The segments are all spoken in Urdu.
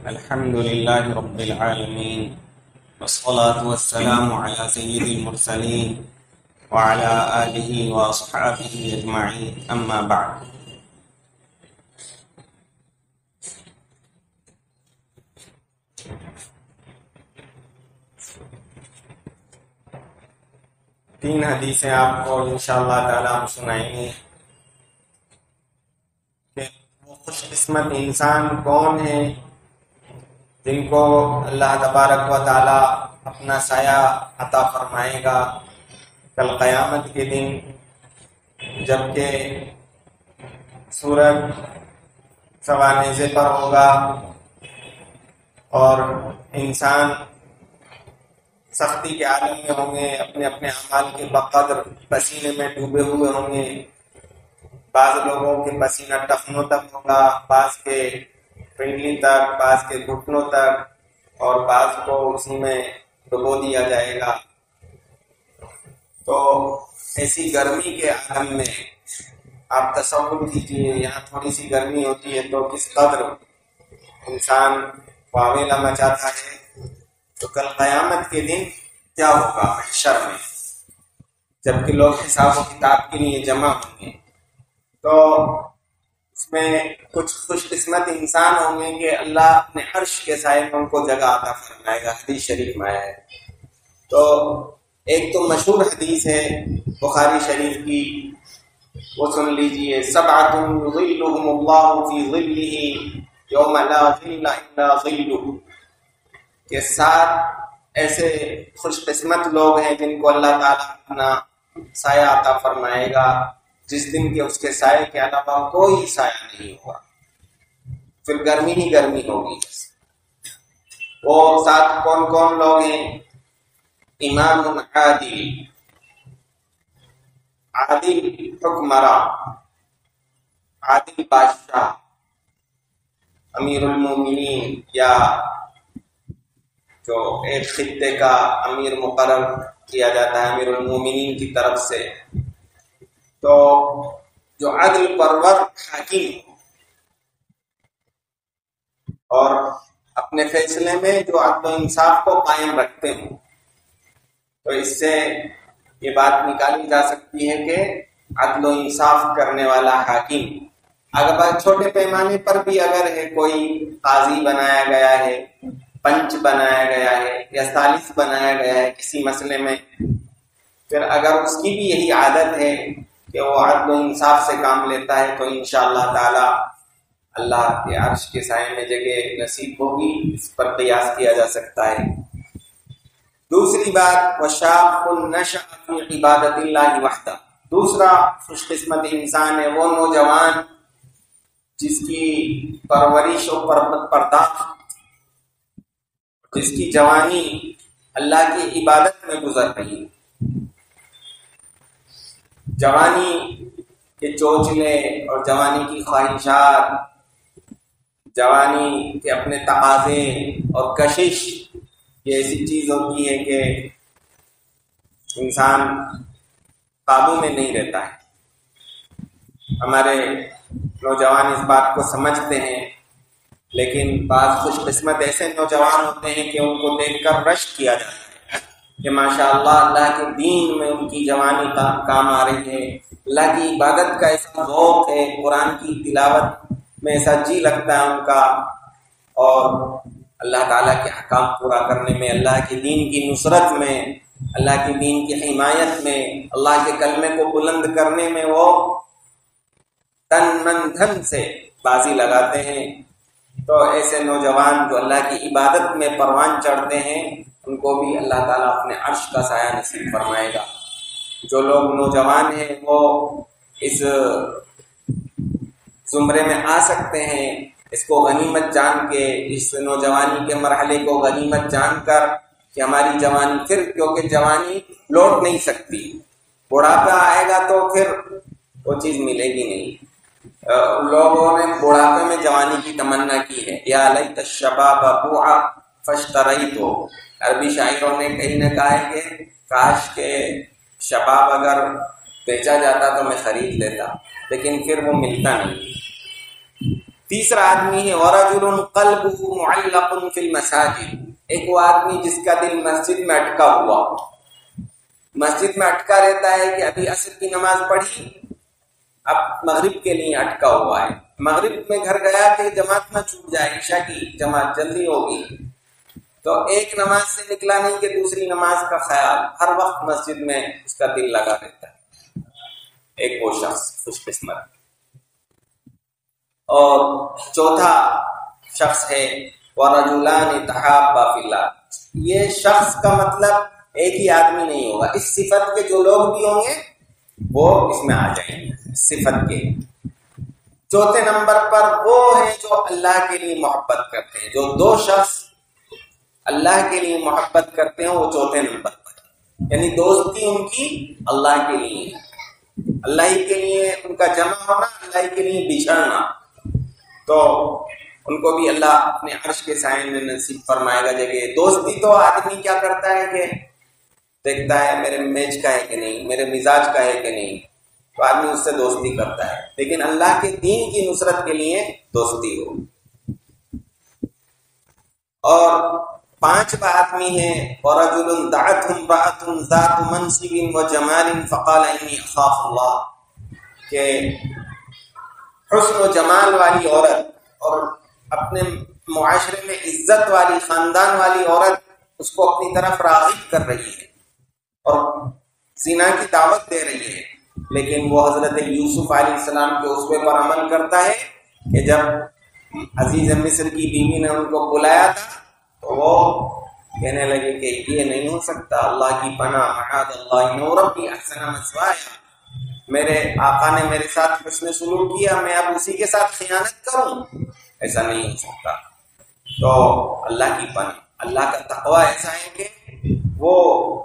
الحمد لله رب العالمين، والصلاة والسلام على سيد المرسلين وعلى آله وأصحابه أجمعين، أما بعد. تین حدیثیں آپ کو انشاءاللہ تعالیٰ ہم سنائیں گے کہ وہ خوش قسمت انسان کون ہیں جن کو اللہ تبارک و تعالیٰ اپنا سایہ عطا فرمائے گا کل قیامت کے دن، جبکہ سورج سوانیزے پر ہوگا اور انسان سختی کے عالم میں ہوں گے، اپنے اپنے اعمال کے بقدر پسینے میں ڈوبے ہوئے ہوں گے. بعض لوگوں کے پسینہ ٹخنوں تک ہوگا، بعض کے پنڈلی تک، بعض کے گھٹنوں تک، اور بعض کو اسی میں ڈبو دیا جائے گا. تو ایسی گرمی کے عالم میں آپ تصور کیجیے، یہاں تھوڑی سی گرمی ہوتی ہے تو کس قدر انسان واویلا مچاتا ہے. تو کل قیامت کے دن کیا ہوگا محشر میں، جبکہ لوگ حساب و کتاب کے لیے جمع ہوں گے، تو اس میں کچھ خوش قسمت انسان ہوں گے کہ اللہ اپنے عرش کے سائے میں ان کو جگہ عطا فرمائے گا. حدیث شریف میں آیا ہے. تو ایک تو مشہور حدیث ہے بخاری شریف کی، وہ سن لیجئے: سبعۃ یظلهم اللہ فی ظلہ یوم لا ظل الا ظلہ، کہ 7 ایسے خوش قسمت لوگ ہیں جن کو اللہ تعالیٰ اپنا سایہ عطا فرمائے گا جس دن کہ اس کے سائے کے علاوہ کوئی سایہ نہیں ہوگا، پھر گرمی ہی گرمی ہوگی. وہ 7 کون کون لوگ ہیں؟ امام عادل، عادل حکمراں، عادل بادشاہ، امیر المومنین، یا جو ایک خطے کا امیر مقرر کیا جاتا ہے امیر المومنین کی طرف سے. تو جو عدل پرور حاکم اور اپنے فیصلے میں جو عدل و انصاف کو قائم رکھتے ہوں، تو اس سے یہ بات نکالی جا سکتی ہے کہ عدل و انصاف کرنے والا حاکم. اگر چھوٹے پیمانے پر بھی اگر ہے کوئی قاضی بنایا گیا ہے، پنچ بنایا گیا ہے، یا ثالث بنایا گیا ہے کسی مسئلے میں، پھر اگر اس کی بھی یہی عادت ہے کہ وہ عدل و انصاف سے کام لیتا ہے، تو انشاءاللہ تعالی اللہ کے عرش کے سائے میں جگہ نصیب ہوگی. اس پر قیاس کیا جا سکتا ہے. دوسری بات، وشاب نشأ فی عبادت اللہ وحدہ، دوسرا خوش قسمت انسان ہے وہ نوجوان جس کی پرورش و پرداخت، جس کی جوانی اللہ کی عبادت میں گزر رہی. جوانی کے چوچلے اور جوانی کی خواہشات، جوانی کے اپنے تقاضے اور کشش، یہ ایسی چیز ہوتی ہے کہ انسان قابو میں نہیں رہتا ہے. ہمارے نوجوان اس بات کو سمجھتے ہیں، لیکن بعض خوش قسمت ایسے نوجوان ہوتے ہیں کہ ان کو دیکھ کر رشک کیا جاتا ہے کہ ماشاءاللہ اللہ کے دین میں ان کی جوانی کام آ رہی ہے، اللہ کی عبادت کا ایسا ذوق ہے، قرآن کی تلاوت میں ایسا جی لگتا ہے ان کا، اور اللہ تعالیٰ کے احکام پورا کرنے میں، اللہ کے دین کی نصرت میں، اللہ کے دین کی حمایت میں، اللہ کے کلمے کو بلند کرنے میں وہ تن من دھن سے بازی لگاتے ہیں. تو ایسے نوجوان جو اللہ کی عبادت میں پروان چڑھتے ہیں، ان کو بھی اللہ تعالیٰ اپنے عرش کا سایہ نصیب فرمائے گا. جو لوگ نوجوان ہیں وہ اس زمرے میں آ سکتے ہیں، اس کو غنیمت جان کے، اس نوجوانی کے مرحلے کو غنیمت جان کر کہ ہماری جوانی پھر، کیونکہ جوانی لوٹ نہیں سکتی، بڑھاپا آئے گا تو پھر وہ چیز ملے گی نہیں. لوگوں نے بڑھاپے میں جوانی کی تمنا کی ہے، یا لیت الشباب بوعا فاشتریت. عربی شاعروں نے کہیں نہ کہا ہے کہ کاش کے شباب اگر بیچا جاتا تو میں خرید لیتا، لیکن پھر وہ ملتا نہیں. تیسرا آدمی ہے ورجل قلبه معلق فی المساجد، ایک وہ آدمی جس کا دل مسجد میں اٹکا ہوا، مسجد میں اٹکا رہتا ہے کہ ابھی عصر کی نماز پڑھی، اب مغرب کے لیے اٹکا ہوا ہے، مغرب میں گھر گیا کہ جماعت نہ چھوٹ جائے، عشاء کی جماعت جلدی ہوگی، تو ایک نماز سے نکلا نہیں کہ دوسری نماز کا خیال، ہر وقت مسجد میں اس کا دل لگا رہتا ہے، ایک وہ شخص خوش قسمت۔ اور چوتھا شخص ہے وَرَجُلَانِ تَحَابَّا فِي اللَّهِ، یہ شخص کا مطلب ایک ہی آدمی نہیں ہوگا، اس صفت کے جو لوگ بھی ہوں گے وہ اس میں آ جائیں گے، صفت کے۔ چوتھے نمبر پر وہ ہیں جو اللہ کے لیے محبت کرتے ہیں، جو دو شخص اللہ کے لیے محبت کرتے ہیں وہ چوتھے نمبر پر، یعنی دوستی ان کی اللہ کے لیے، اللہ ہی کے لیے ان کا جمع ہونا، اللہ ہی کے لیے بچھڑنا، تو ان کو بھی اللہ اپنے عرش کے سائے میں نصیب فرمائے گا جگہ۔ دوستی تو آدمی کیا کرتا ہے کہ دیکھتا ہے میرے میچ کا ہے کہ نہیں، میرے مزاج کا ہے کہ نہیں، تو آدمی اس سے دوستی کرتا ہے، لیکن اللہ کے دین کی نصرت کے لیے دوستی ہو۔ اور پانچواں آدمی ہے وَرَجُلٌ دَعَتْهُ امْرَأَةٌ ذَاتُ مَنْصِبٍ وَجَمَالٍ فَقَالَ إِنِّي أَخَافُ اللَّهَ، کہ حسن و جمال والی عورت اور اپنے معاشرے میں عزت والی خاندان والی عورت اس کو اپنی طرف راغب کر رہی ہے اور زنا کی دعوت دے رہی ہے، لیکن وہ حضرت یوسف علیہ السلام کے اسوے پر عمل کرتا ہے کہ جب عزیز مصر کی بیوی نے ان کو بلایا تھا تو وہ کہنے لگے کہ یہ نہیں ہو سکتا، اللہ کی پناہ، معاذ اللہ، انہ ربی احسن مثوایا، میرے آقا نے میرے ساتھ حسن سلوک کیا، میں اب اسی کے ساتھ خیانت کروں، ایسا نہیں ہو سکتا۔ تو اللہ کی پناہ، اللہ کا تقوی ایسا ہے کہ وہ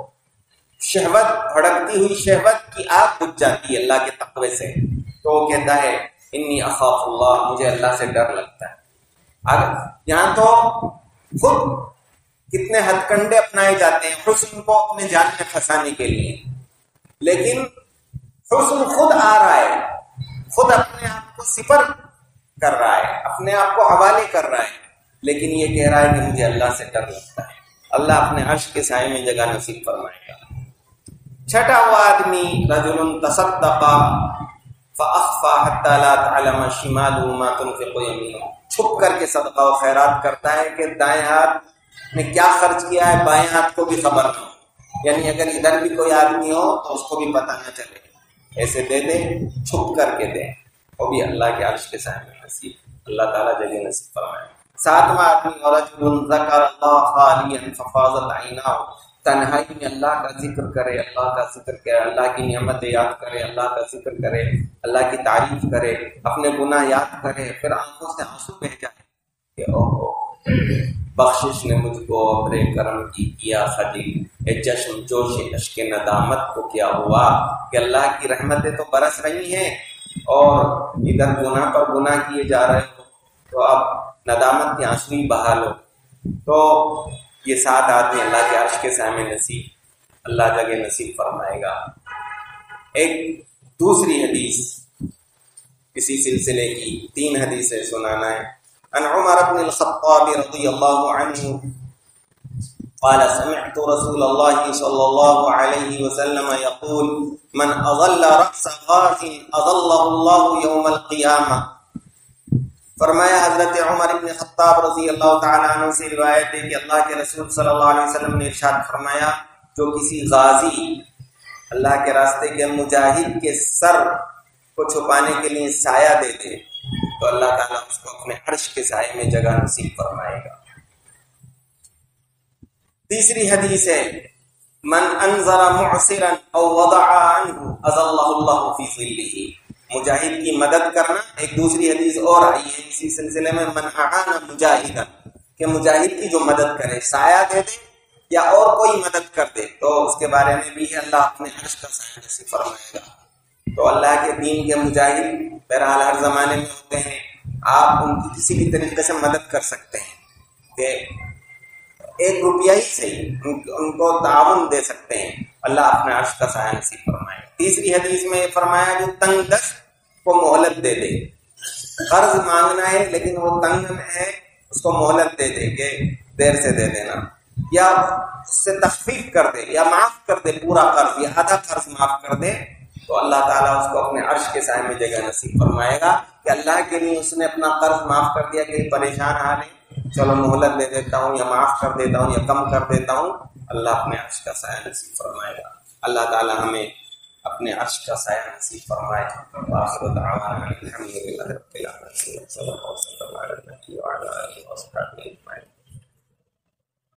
شہوت، بھڑکتی ہوئی شہوت کی آگ بجھ جاتی ہے اللہ کے تقوی سے، تو وہ کہتا ہے انی اخاف اللہ، مجھے اللہ سے ڈر لگتا ہے۔ یہاں تو خود کتنے ہتھ کنڈے اپنائے جاتے ہیں حسن کو اپنے جال میں پھنسانے کے لیے، لیکن حسن خود آ رہا ہے، خود اپنے آپ کو صفر کر رہا ہے، اپنے آپ کو حوالے کر رہا ہے، لیکن یہ کہہ رہا ہے کہ مجھے اللہ سے ڈر لگتا ہے۔ اللہ اپنے عرش کے سائے میں جگہ نصیب فرمائے گا۔ چھٹا ہوا آدمی رجل تصدق فاخفى حتى لا تعلم شماله ما تنفق يمينه، چھپ کر کے صدقہ و خیرات کرتا ہے کہ دائیں ہاتھ نے کیا خرچ کیا ہے بائیں ہاتھ کو بھی خبر نہ ہو، یعنی اگر ادھر بھی کوئی آدمی ہو تو اس کو بھی پتہ نہ چلے، ایسے دے دے، چھپ کر کے دے، وہ بھی اللہ کے عرش کے سائے میں نصیب، اللہ تعالیٰ جگہ نصیب فرمائے۔ ساتواں آدمی ورجل ذکر اللہ خالیا ففاضت عیناہ، تنہائی میں اللہ کا ذکر کرے، اللہ کا ذکر کرے، اللہ کی نعمت یاد کرے، اللہ کا ذکر کرے، اللہ کی تعریف کرے، اپنے گناہ یاد کرے، پھر آنکھوں سے آنسو بہہ جائے کہ اوہ بخشش نے مجھ کو اپنے کرم کی کیا خلیل، اے جشن جوش اشک ندامت کو کیا ہوا کہ اللہ کی رحمتیں تو برس رہی ہیں اور ادھر گناہ پر گناہ کیے جا رہے ہو، تو اب ندامت کے آنسو ہی بہا لو۔ تو یہ 7 آدمی اللہ کے عرش کے سائے میں نصیب، اللہ جگہ نصیب فرمائے گا۔ ایک دوسری حدیث اسی سلسلے کی 3 حدیثیں سنانا ہے۔ عن عمر بن الخطاب رضی اللہ عنہ قال سمعت رسول اللہ صلی اللہ علیہ وسلم يقول من اضل رأس غاز اضلہ اللہ یوم القیامہ، فرمایا حضرت عمر بن خطاب رضی اللہ تعالیٰ عنہ سے روایت ہے کہ اللہ کے رسول صلی اللہ علیہ وسلم نے ارشاد فرمایا جو کسی غازی، اللہ کے راستے کے مجاہد کے سر کو چھپانے کے لیے سایہ دے دے تو اللہ تعالیٰ اس کو اپنے عرش کے سائے میں جگہ نصیب فرمائے گا۔ تیسری حدیث ہے من انذر معسرا او وضع عنه اذلہ اللہ فی ظلہ، مجاہد کی مدد کرنا۔ ایک دوسری حدیث اور آئی ہے اسی سلسلے میں من اعان مجاہدا، کہ مجاہد کی جو مدد کرے، سایہ دے دے یا اور کوئی مدد کر دے، تو اس کے بارے میں بھی اللہ اپنے عرش کا سایہ نصیب فرمائے گا۔ تو اللہ کے دین کے مجاہد بہرحال ہر زمانے میں ہوتے ہیں، آپ ان کی کسی بھی طریقے سے مدد کر سکتے ہیں کہ 1 روپیہ ہی صحیح ان کو تعاون دے سکتے ہیں، اللہ اپنے عرش کا سایہ نصیب فرمائے۔ تیسری حدیث میں یہ فرمایا جو تنگ دست کو مہلت دے دے، قرض مانگنا ہے لیکن وہ تنگ میں ہے، اس کو مہلت دے دے کہ دیر سے دے دینا، یا اس سے تخفیف کر دے یا معاف کر دے پورا قرض یا آدھا قرض معاف کر دے، تو اللہ تعالیٰ اس کو اپنے عرش کے سائے میں جگہ نصیب فرمائے گا کہ اللہ کے لیے اس نے اپنا قرض معاف کر دیا کہ پریشان حال ہے، چلو مہلت دے دیتا ہوں یا معاف کر دیتا ہوں یا کم کر دیتا ہوں، اللہ اپنے عرش کا سایہ نصیب فرمائے گا۔ اللہ تعالیٰ ہمیں اپنے عرش کا سایہ نصیب فرمائے۔ وآخر دعوانا الحمد للہ رب العالمین، صلی اللہ علیہ وسلم وعلی آلہ وصحبہ اجمعین۔